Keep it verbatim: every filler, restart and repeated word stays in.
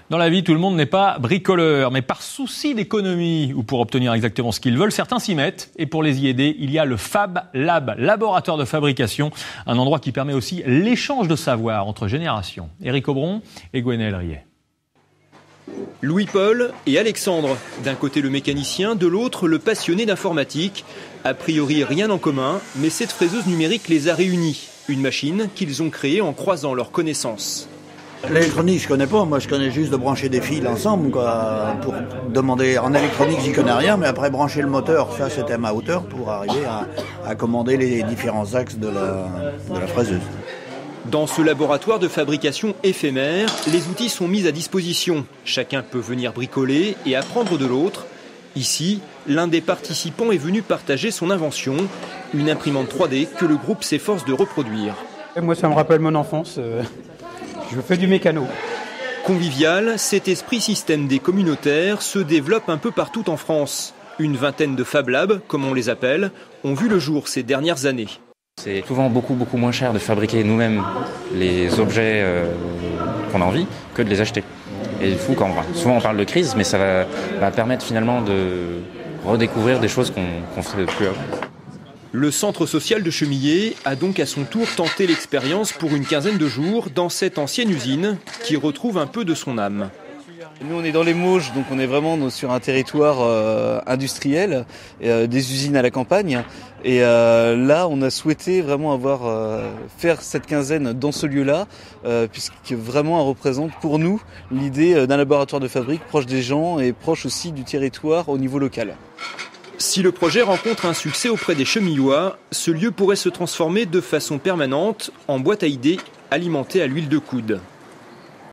Dans la vie, tout le monde n'est pas bricoleur, mais par souci d'économie ou pour obtenir exactement ce qu'ils veulent, certains s'y mettent. Et pour les y aider, il y a le Fab Lab, laboratoire de fabrication, un endroit qui permet aussi l'échange de savoir entre générations. Éric Aubron et Gwenaël Riet. Louis-Paul et Alexandre, d'un côté le mécanicien, de l'autre le passionné d'informatique. A priori rien en commun, mais cette fraiseuse numérique les a réunis. Une machine qu'ils ont créée en croisant leurs connaissances. L'électronique, je connais pas. Moi, je connais juste de brancher des fils ensemble, quoi. Pour demander en électronique, j'y connais rien, mais après brancher le moteur, ça, c'était à ma hauteur pour arriver à, à commander les différents axes de la, de la fraiseuse. Dans ce laboratoire de fabrication éphémère, les outils sont mis à disposition. Chacun peut venir bricoler et apprendre de l'autre. Ici, l'un des participants est venu partager son invention, une imprimante trois D que le groupe s'efforce de reproduire. Et moi, ça me rappelle mon enfance. Euh... Je fais du mécano. Convivial, cet esprit système des communautaires se développe un peu partout en France. Une vingtaine de Fab Labs, comme on les appelle, ont vu le jour ces dernières années. C'est souvent beaucoup, beaucoup moins cher de fabriquer nous-mêmes les objets euh, qu'on a envie que de les acheter. Et du coup, quand on va, souvent on parle de crise, mais ça va, va permettre finalement de redécouvrir des choses qu'on ne faisait plus avant. Le centre social de Chemillé a donc à son tour tenté l'expérience pour une quinzaine de jours dans cette ancienne usine qui retrouve un peu de son âme. Nous, on est dans les Mauges, donc on est vraiment sur un territoire euh, industriel, euh, des usines à la campagne. Et euh, là, on a souhaité vraiment avoir euh, faire cette quinzaine dans ce lieu-là, euh, puisque vraiment, elle représente pour nous l'idée d'un laboratoire de fabrique proche des gens et proche aussi du territoire au niveau local. Si le projet rencontre un succès auprès des Chemillois, ce lieu pourrait se transformer de façon permanente en boîte à idées alimentée à l'huile de coude.